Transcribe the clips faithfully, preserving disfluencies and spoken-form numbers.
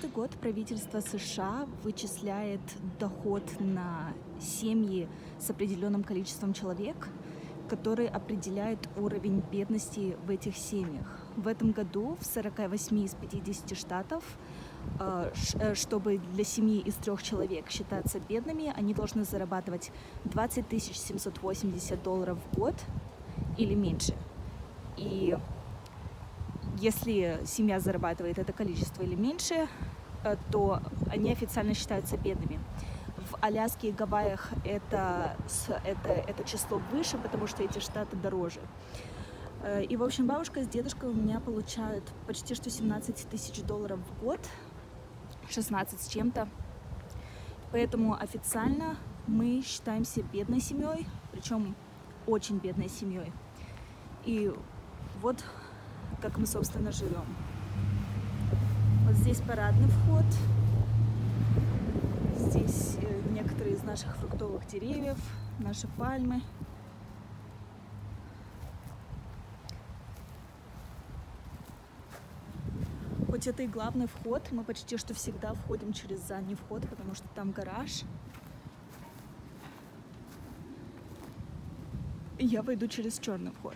Каждый год правительство США вычисляет доход на семьи с определенным количеством человек, который определяет уровень бедности в этих семьях. В этом году в сорока восьми из пятидесяти штатов, чтобы для семьи из трех человек считаться бедными, они должны зарабатывать двадцать тысяч семьсот восемьдесят долларов в год или меньше. И если семья зарабатывает это количество или меньше, то они официально считаются бедными. В Аляске и Гавайях это, это, это число выше, потому что эти штаты дороже. И, в общем, бабушка с дедушкой у меня получают почти что семнадцать тысяч долларов в год, шестнадцать с чем-то. Поэтому официально мы считаемся бедной семьей, причем очень бедной семьей. И вот как мы, собственно, живем. Вот здесь парадный вход. Здесь некоторые из наших фруктовых деревьев, наши пальмы. Хоть это и главный вход, мы почти что всегда входим через задний вход, потому что там гараж. И я пойду через черный вход.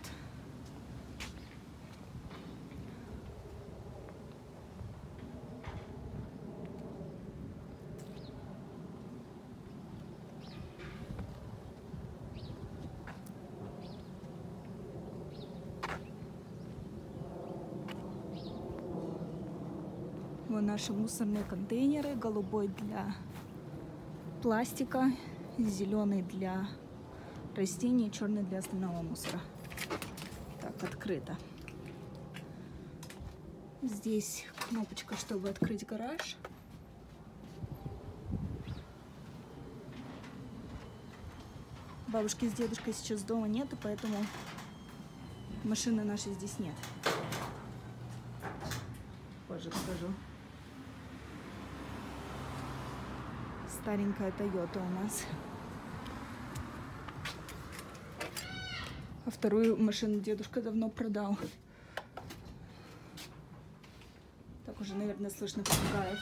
Вот наши мусорные контейнеры. Голубой для пластика, зеленый для растений, черный для остального мусора. Так, открыто. Здесь кнопочка, чтобы открыть гараж. Бабушки с дедушкой сейчас дома нету, поэтому машины нашей здесь нет. Позже покажу. Старенькая Тойота у нас. А вторую машину дедушка давно продал. Так уже, наверное, слышно попугаев.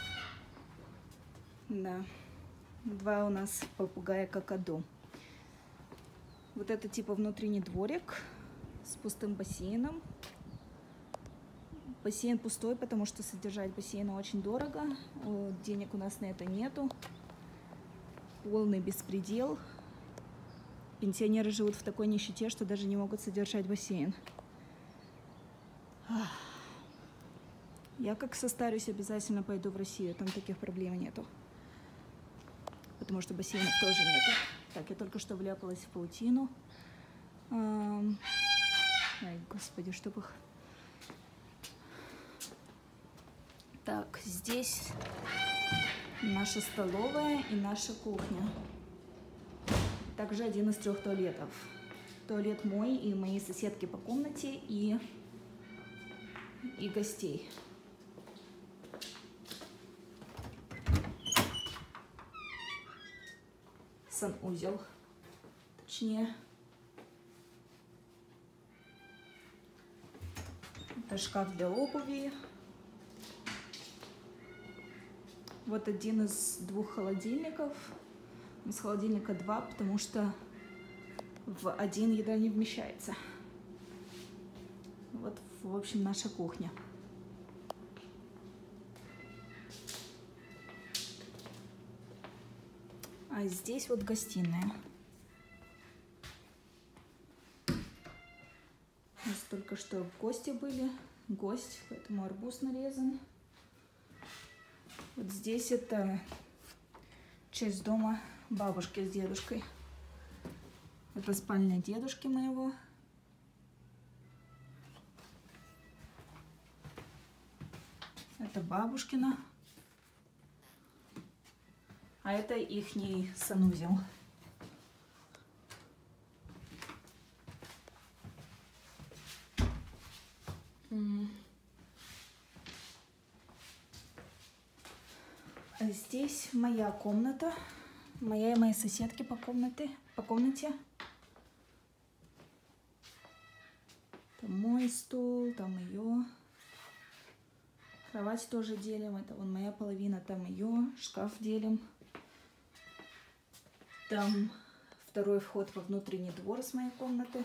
Да. Два у нас попугая какаду. Вот это типа внутренний дворик с пустым бассейном. Бассейн пустой, потому что содержать бассейн очень дорого. Денег у нас на это нету. Полный беспредел. Пенсионеры живут в такой нищете, что даже не могут содержать бассейн. Я как состарюсь, обязательно пойду в Россию. Там таких проблем нету. Потому что бассейнов тоже нету. Так, я только что вляпалась в паутину. Ай, господи, чтоб их... Так, здесь наша столовая и наша кухня. Также один из трех туалетов. Туалет мой и моей соседки по комнате, и, и гостей. Санузел, точнее. Это шкаф для обуви. Вот один из двух холодильников. Из холодильника два, потому что в один еда не вмещается. Вот, в общем, наша кухня. А здесь вот гостиная. У нас только что гости были. Гость, поэтому арбуз нарезан. Вот здесь это часть дома бабушки с дедушкой. Это спальня дедушки моего. Это бабушкина. А это ихний санузел. А здесь моя комната. Моя и моей соседки по комнате. По комнате. Там мой стол, там ее. Кровать тоже делим. Это вон моя половина, там ее. Шкаф делим. Там второй вход во внутренний двор с моей комнаты.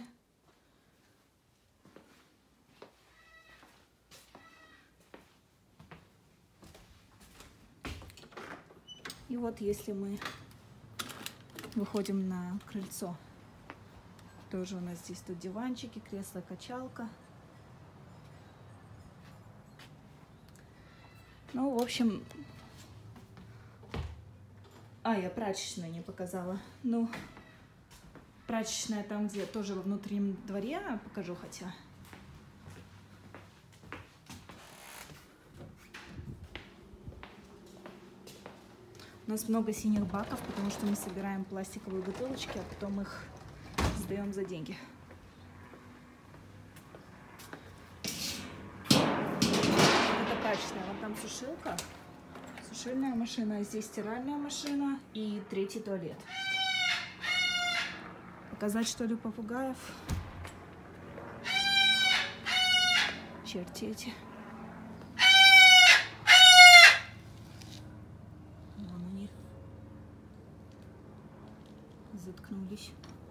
И вот если мы выходим на крыльцо, тоже у нас здесь тут диванчики, кресло-качалка. Ну, в общем... А, я прачечную не показала. Ну, прачечная там, где тоже во внутреннем дворе, покажу хотя. У нас много синих баков, потому что мы собираем пластиковые бутылочки, а потом их сдаем за деньги. Это прачечная. Вот там сушилка, сушильная машина, здесь стиральная машина и третий туалет. Показать, что ли, попугаев? Черти эти. Заткнулись.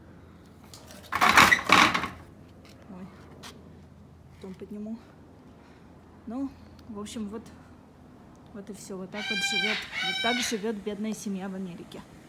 Ой, потом подниму. Ну, в общем, вот, вот и все. Вот так вот живет, вот так живет бедная семья в Америке.